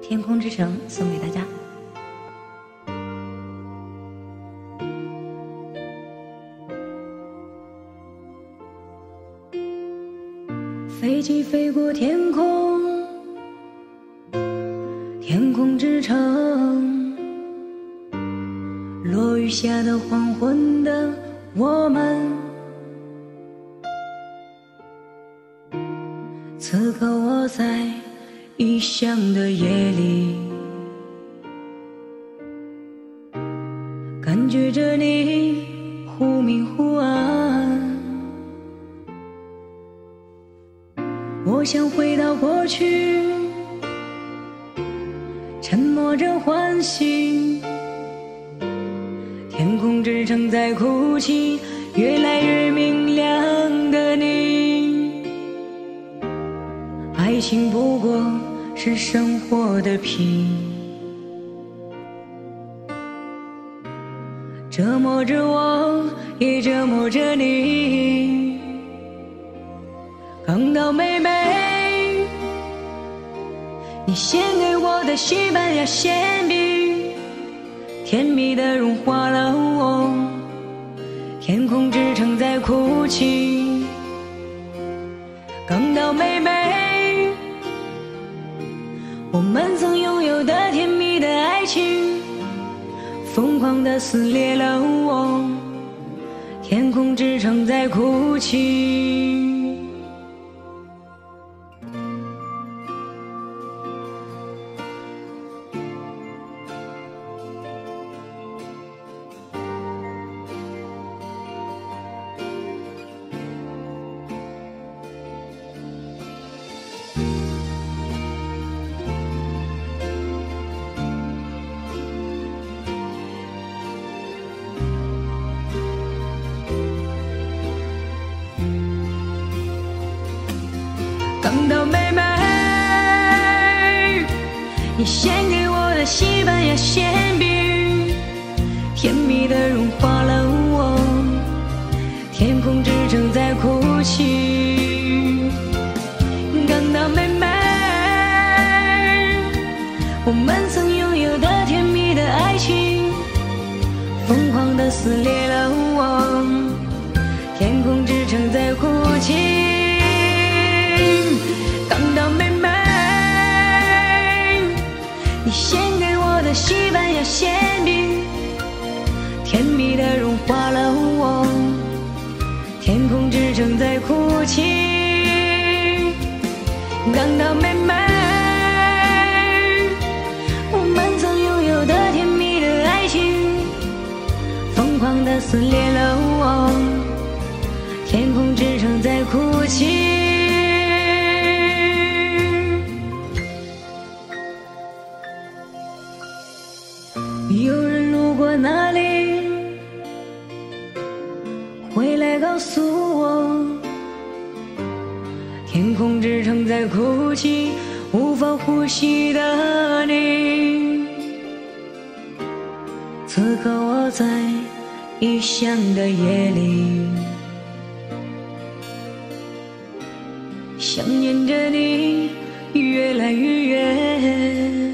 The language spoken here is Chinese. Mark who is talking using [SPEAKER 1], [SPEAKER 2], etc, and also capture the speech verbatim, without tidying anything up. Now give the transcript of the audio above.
[SPEAKER 1] 天空之城送给大家。飞机飞过天空，天空之城，落雨下的黄昏的我们，此刻我在异乡的夜里，感觉着你忽明忽暗。我想回到过去，沉默着唤醒。天空之城在哭泣，越来越明亮的你。爱情不过是生活的皮，折磨着我，也折磨着你。港岛妹妹，你献给我的西班牙馅饼，甜蜜的融化了我。天空之城在哭泣，港岛妹妹，我们曾拥有的甜蜜的爱情，疯狂地撕裂了我。天空之城在哭泣。港岛妹妹，你献给我的西班牙馅饼，甜蜜地融化了我。天空之城在哭泣，港岛妹妹，我们曾拥有的甜蜜的爱情，疯狂地撕裂了我。天空之城在哭泣。港岛妹妹，你献给我的西班牙馅饼，甜蜜地融化了我。天空之城在哭泣，港岛妹妹，我们曾拥有的甜蜜的爱情，疯狂地撕裂了我。天空之城在哭泣。有人路过那里，回来告诉我，天空之城在哭泣，无法呼吸的你。此刻我在异乡的夜里，想念着你越来越远。